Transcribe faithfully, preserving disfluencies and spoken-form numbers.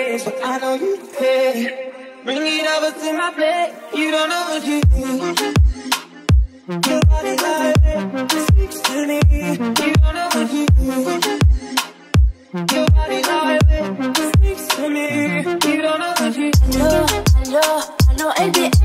ways, but I know you care. Bring it over to my bed, you don't know what you do. Your body's like six